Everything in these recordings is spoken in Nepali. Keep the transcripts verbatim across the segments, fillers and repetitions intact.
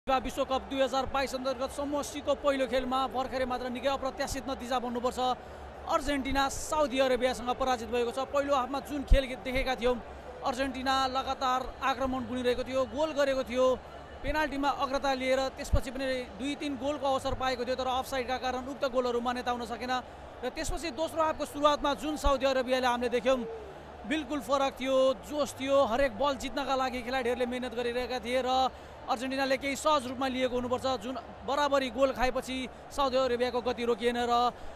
विश्वकप दुई हजार बाइस अन्तर्गत समूह सीको पहिलो खेलमा भर्खरै मात्र निकै अप्रत्याशित नतिजा भन्नुपर्छ। अर्जेन्टिना साउदी अरेबियासँग पराजित भएको छ। पहिलो हाफमा जुन खेल देखेका थियौँ, अर्जेन्टिना लगातार आक्रमण बुनिरहेको थियो, गोल गरेको थियो, पेनाल्टीमा अग्रता लिएर त्यसपछि पनि दुई तीन गोलको अवसर पाएको थियो, तर अफसाइडका कारण उक्त गोलहरू मान्यता हुन सकेन। र त्यसपछि दोस्रो हाफको सुरुवातमा जुन साउदी अरेबियाले हामीले देख्यौँ, बिल्कुल फरक थियो, जोस थियो, हरेक बल जित्नका लागि खेलाडीहरूले मेहनत गरिरहेका थिए र अर्जेन्टिनाले केही सहज रूपमा लिएको हुनुपर्छ। जुन बराबरी गोल खाएपछि साउदी अरेबियाको गति रोकिएन र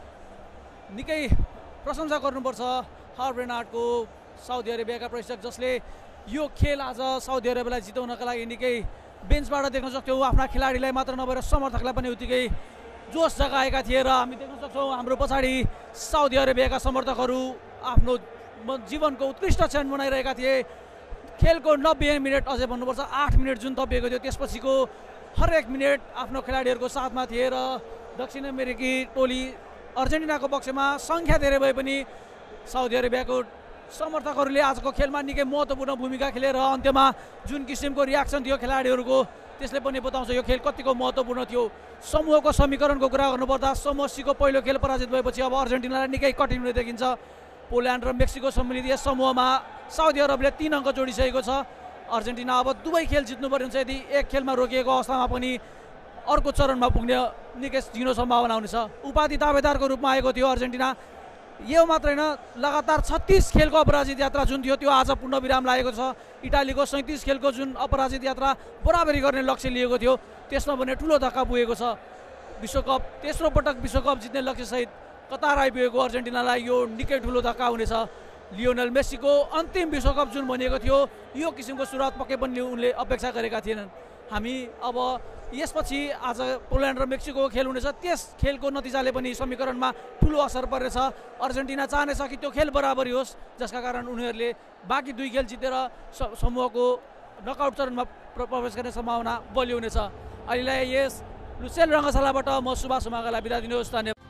निकै प्रशंसा गर्नुपर्छ हार्ब्रेनाटको साउदी अरेबियाका प्रशिक्षक, जसले यो खेल आज साउदी अरेबियालाई जिताउनका लागि निकै बेन्चबाट देख्न सक्छौँ आफ्ना खेलाडीलाई मात्र नभएर समर्थकलाई पनि उत्तिकै जोस जगाएका थिए र हामी देख्न सक्छौँ हाम्रो पछाडि साउदी अरेबियाका समर्थकहरू आफ्नो जीवनको उत्कृष्ट क्षण मनाइरहेका थिए। खेलको नब्बे मिनट अझै भन्नुपर्छ आठ मिनट जुन थपिएको थियो, त्यसपछिको हरेक मिनट आफ्नो खेलाडीहरूको साथमा थिए र दक्षिण अमेरिकी टोली अर्जेन्टिनाको पक्षमा सङ्ख्या धेरै भए पनि साउदी अरेबियाको समर्थकहरूले आजको खेलमा निकै महत्त्वपूर्ण भूमिका खेले र अन्त्यमा जुन किसिमको रियाक्सन थियो खेलाडीहरूको, त्यसले पनि बताउँछ यो खेल कतिको महत्त्वपूर्ण थियो। समूहको समीकरणको कुरा गर्नुपर्दा समूह सीको पहिलो खेल पराजित भएपछि अब अर्जेन्टिनालाई निकै कठिन हुने देखिन्छ। पोल्यान्ड र मेक्सिको सम्मिलित यस समूहमा साउदी अरबले तीन अङ्क जोडिसकेको छ। अर्जेन्टिना अब दुवै खेल जित्नुपर्ने हुन्छ। यदि एक खेलमा रोकिएको अवस्थामा पनि अर्को चरणमा पुग्ने निकै झिनो सम्भावना हुनेछ। उपाधि दावेदारको रूपमा आएको थियो अर्जेन्टिना। यो मात्र होइन, लगातार छत्तिस खेलको अपराजित यात्रा जुन थियो त्यो आज पूर्ण विराम लागेको छ। इटालीको सैँतिस खेलको जुन अपराजित यात्रा बराबरी गर्ने लक्ष्य लिएको थियो, त्यसमा भने ठुलो धक्का पुगेको छ। विश्वकप तेस्रो पटक विश्वकप जित्ने लक्ष्यसहित कतार आइपुगेको अर्जेन्टिनालाई यो निकै ठुलो धक्का हुनेछ। लियोनल मेसीको अन्तिम विश्वकप जुन भनिएको थियो, यो किसिमको सुरुवात पक्कै पनि उनले अपेक्षा गरेका थिएनन्। हामी अब यसपछि आज पोल्यान्ड र मेक्सिको खेल हुनेछ, त्यस खेलको नतिजाले पनि समीकरणमा ठुलो असर पर्नेछ। अर्जेन्टिना चाहनेछ कि त्यो खेल बराबरी होस्, जसका कारण उनीहरूले बाँकी दुई खेल जितेर समूहको नकआउट चरणमा प्रवेश गर्ने सम्भावना बलियो हुनेछ। अहिलेलाई यस लुसेल रङ्गशालाबाट म सुभाष उमागालाई बिदा दिनुहोस्। धन्यवाद।